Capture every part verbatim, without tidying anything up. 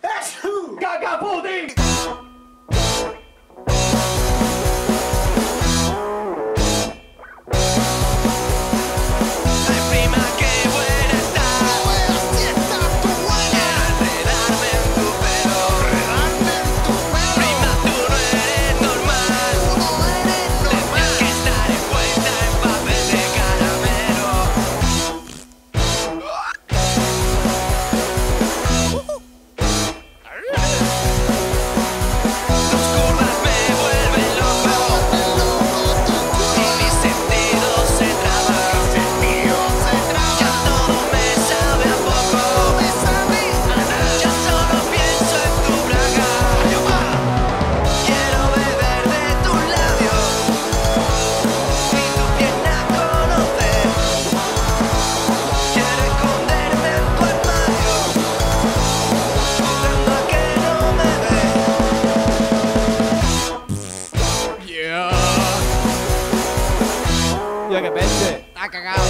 ¡Cacaputi! Tío, que peste. Está cagado.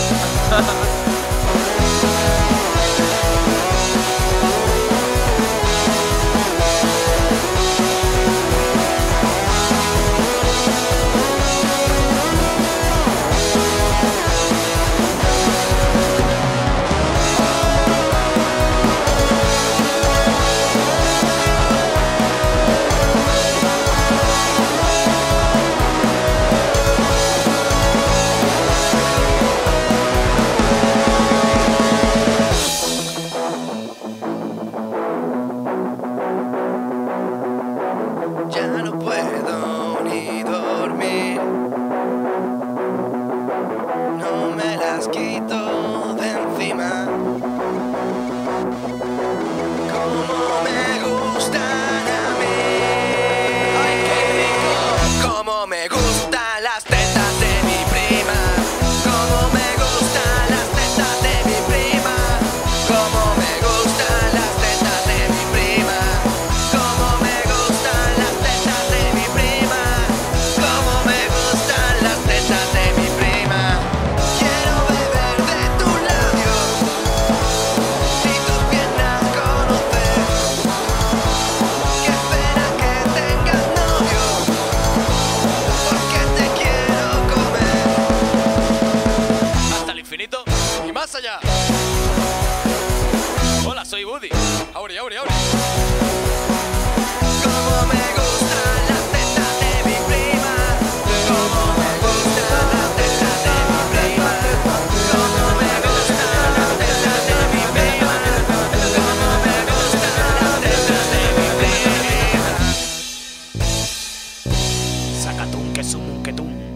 Ya no puedo ni dormir, no me las quito de encima. Como me gustan a mí, ay qué rico. Como me gustan las tetas de mi prima, como me gustan las tetas de mi prima, como me gustan las tetas de mi prima, como me gustan las tetas de mi prima, como me gustan las tetas de mi prima. Quiero beber de tus labios y tus piernas conocer. Qué pena que tengas novio, porque te quiero comer. Hasta el infinito y más allá. Hola, soy Woody. Auri, auri, auri. Como me gustan las tetas de mi prima, como me gustan las tetas de mi prima, como me gustan las tetas de mi prima, como me gustan las tetas de mi prima. Sacatum, que sum, que tum.